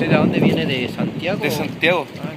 ¿Usted de dónde viene? ¿De Santiago? De Santiago. Ah,